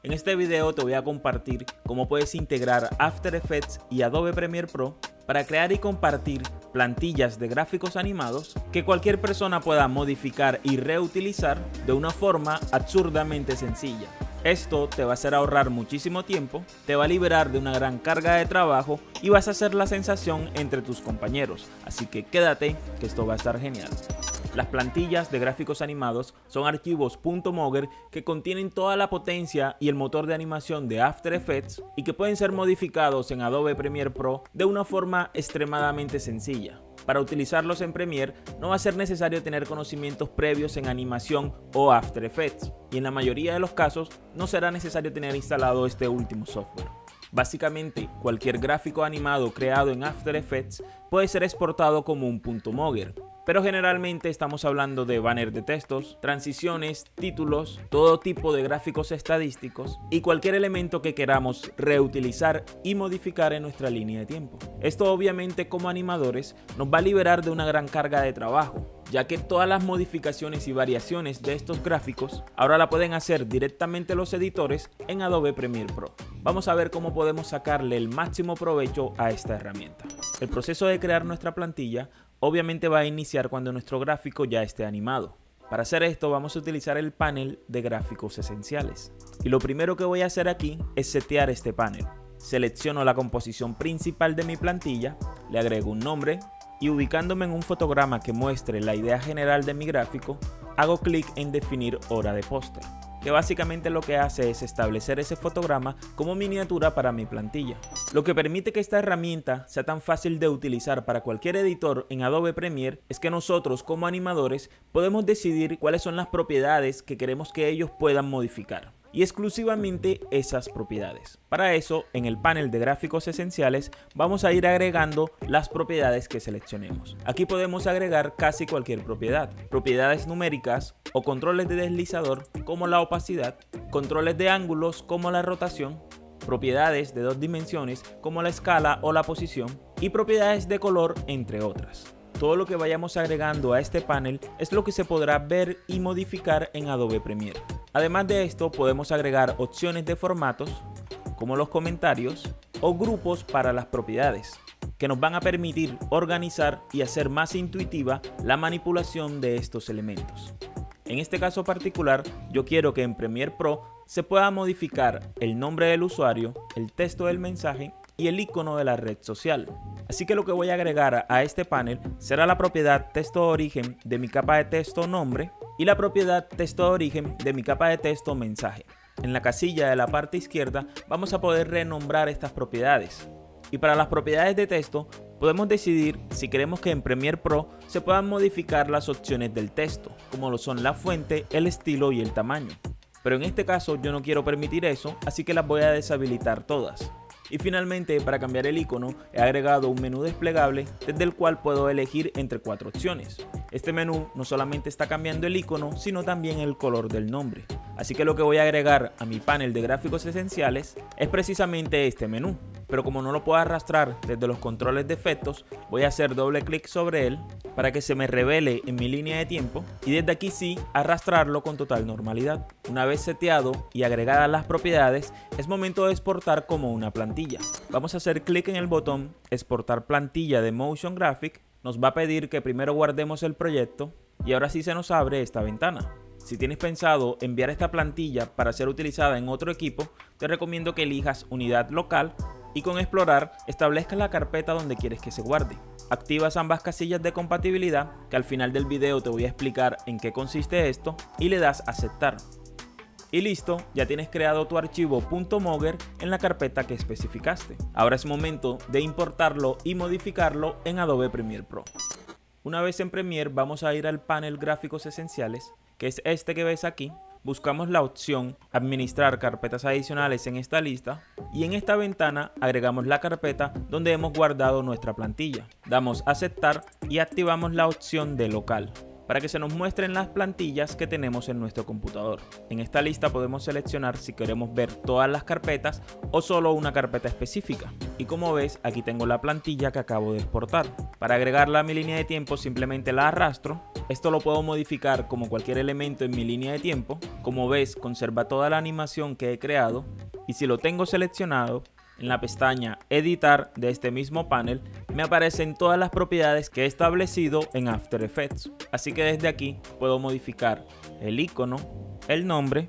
En este video te voy a compartir cómo puedes integrar After Effects y Adobe Premiere Pro para crear y compartir plantillas de gráficos animados que cualquier persona pueda modificar y reutilizar de una forma absurdamente sencilla. Esto te va a hacer ahorrar muchísimo tiempo, te va a liberar de una gran carga de trabajo y vas a hacer la sensación entre tus compañeros. Así que quédate, que esto va a estar genial. Las plantillas de gráficos animados son archivos .moger que contienen toda la potencia y el motor de animación de After Effects y que pueden ser modificados en Adobe Premiere Pro de una forma extremadamente sencilla. Para utilizarlos en Premiere no va a ser necesario tener conocimientos previos en animación o After Effects, y en la mayoría de los casos no será necesario tener instalado este último software. Básicamente, cualquier gráfico animado creado en After Effects puede ser exportado como un .moger, pero generalmente estamos hablando de banner de textos, transiciones, títulos, todo tipo de gráficos estadísticos y cualquier elemento que queramos reutilizar y modificar en nuestra línea de tiempo. Esto obviamente como animadores nos va a liberar de una gran carga de trabajo, ya que todas las modificaciones y variaciones de estos gráficos ahora la pueden hacer directamente los editores en Adobe Premiere Pro. Vamos a ver cómo podemos sacarle el máximo provecho a esta herramienta. El proceso de crear nuestra plantilla obviamente va a iniciar cuando nuestro gráfico ya esté animado. Para hacer esto vamos a utilizar el panel de gráficos esenciales. Y lo primero que voy a hacer aquí es setear este panel. Selecciono la composición principal de mi plantilla, le agrego un nombre y ubicándome en un fotograma que muestre la idea general de mi gráfico, hago clic en definir hora de póster, que básicamente lo que hace es establecer ese fotograma como miniatura para mi plantilla, lo que permite que esta herramienta sea tan fácil de utilizar para cualquier editor en Adobe Premiere. Es que nosotros como animadores podemos decidir cuáles son las propiedades que queremos que ellos puedan modificar y exclusivamente esas propiedades. Para eso, en el panel de gráficos esenciales vamos a ir agregando las propiedades que seleccionemos. Aquí podemos agregar casi cualquier propiedad, propiedades numéricas o controles de deslizador como la opacidad, controles de ángulos como la rotación, propiedades de 2 dimensiones como la escala o la posición y propiedades de color, entre otras. Todo lo que vayamos agregando a este panel es lo que se podrá ver y modificar en Adobe Premiere. Además de esto, podemos agregar opciones de formatos como los comentarios o grupos para las propiedades, que nos van a permitir organizar y hacer más intuitiva la manipulación de estos elementos. En este caso particular, yo quiero que en Premiere Pro se pueda modificar el nombre del usuario, el texto del mensaje y el icono de la red social. Así que lo que voy a agregar a este panel será la propiedad texto origen de mi capa de texto nombre y la propiedad texto origen de mi capa de texto mensaje. En la casilla de la parte izquierda vamos a poder renombrar estas propiedades. Y para las propiedades de texto podemos decidir si queremos que en Premiere Pro se puedan modificar las opciones del texto, como lo son la fuente, el estilo y el tamaño. Pero en este caso yo no quiero permitir eso, así que las voy a deshabilitar todas. Y finalmente, para cambiar el icono, he agregado un menú desplegable desde el cual puedo elegir entre 4 opciones. Este menú no solamente está cambiando el icono, sino también el color del nombre. Así que lo que voy a agregar a mi panel de gráficos esenciales es precisamente este menú. Pero como no lo puedo arrastrar desde los controles de efectos, voy a hacer doble clic sobre él para que se me revele en mi línea de tiempo y desde aquí sí arrastrarlo con total normalidad. Una vez seteado y agregadas las propiedades, es momento de exportar como una plantilla. Vamos a hacer clic en el botón exportar plantilla de Motion Graphic. Nos va a pedir que primero guardemos el proyecto y ahora sí se nos abre esta ventana. Si tienes pensado enviar esta plantilla para ser utilizada en otro equipo, te recomiendo que elijas unidad local y con explorar establezcas la carpeta donde quieres que se guarde. Activas ambas casillas de compatibilidad, que al final del video te voy a explicar en qué consiste esto, y le das a aceptar. Y listo, ya tienes creado tu archivo .moger en la carpeta que especificaste. Ahora es momento de importarlo y modificarlo en Adobe Premiere Pro. Una vez en Premiere vamos a ir al panel gráficos esenciales, que es este que ves aquí. Buscamos la opción administrar carpetas adicionales en esta lista y en esta ventana agregamos la carpeta donde hemos guardado nuestra plantilla. Damos a aceptar y activamos la opción de local para que se nos muestren las plantillas que tenemos en nuestro computador. En esta lista podemos seleccionar si queremos ver todas las carpetas o solo una carpeta específica. Y como ves, aquí tengo la plantilla que acabo de exportar. Para agregarla a mi línea de tiempo simplemente la arrastro Esto lo puedo modificar como cualquier elemento en mi línea de tiempo. Como ves, conserva toda la animación que he creado, y si lo tengo seleccionado, en la pestaña Editar de este mismo panel me aparecen todas las propiedades que he establecido en After Effects. Así que desde aquí puedo modificar el icono, el nombre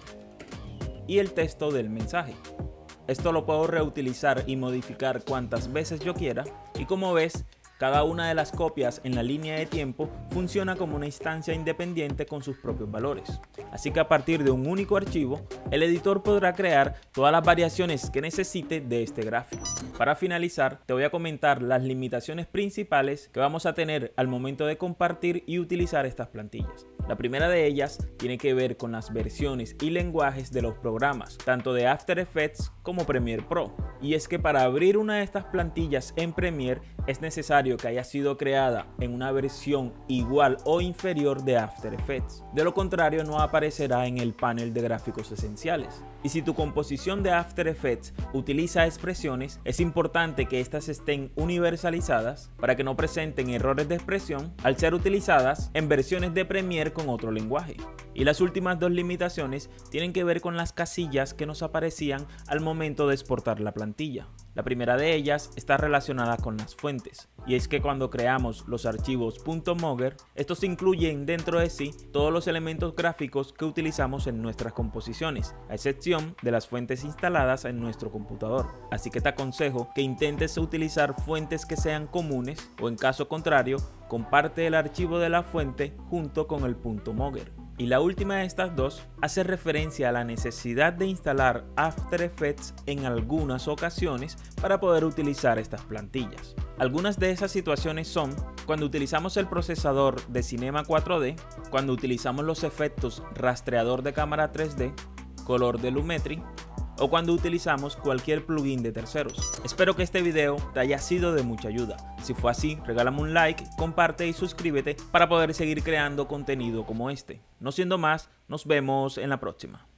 y el texto del mensaje. Esto lo puedo reutilizar y modificar cuantas veces yo quiera, y como ves, cada una de las copias en la línea de tiempo funciona como una instancia independiente con sus propios valores. Así que a partir de un único archivo, el editor podrá crear todas las variaciones que necesite de este gráfico. Para finalizar, te voy a comentar las limitaciones principales que vamos a tener al momento de compartir y utilizar estas plantillas. La primera de ellas tiene que ver con las versiones y lenguajes de los programas, tanto de After Effects como Premiere Pro. Y es que para abrir una de estas plantillas en Premiere es necesario que haya sido creada en una versión igual o inferior de After Effects. De lo contrario, no aparecerá en el panel de gráficos esenciales. Y si tu composición de After Effects utiliza expresiones, es importante que estas estén universalizadas para que no presenten errores de expresión al ser utilizadas en versiones de Premiere con otro lenguaje. Y las últimas dos limitaciones tienen que ver con las casillas que nos aparecían al momento de exportar la plantilla. La primera de ellas está relacionada con las fuentes, y es que cuando creamos los archivos .moger, estos incluyen dentro de sí todos los elementos gráficos que utilizamos en nuestras composiciones, a excepción de las fuentes instaladas en nuestro computador. Así que te aconsejo que intentes utilizar fuentes que sean comunes, o en caso contrario, comparte el archivo de la fuente junto con el .moger. Y la última de estas dos hace referencia a la necesidad de instalar After Effects en algunas ocasiones para poder utilizar estas plantillas. Algunas de esas situaciones son cuando utilizamos el procesador de Cinema 4D, cuando utilizamos los efectos rastreador de cámara 3D, color de Lumetri, o cuando utilizamos cualquier plugin de terceros. Espero que este video te haya sido de mucha ayuda. Si fue así, regálame un like, comparte y suscríbete para poder seguir creando contenido como este. No siendo más, nos vemos en la próxima.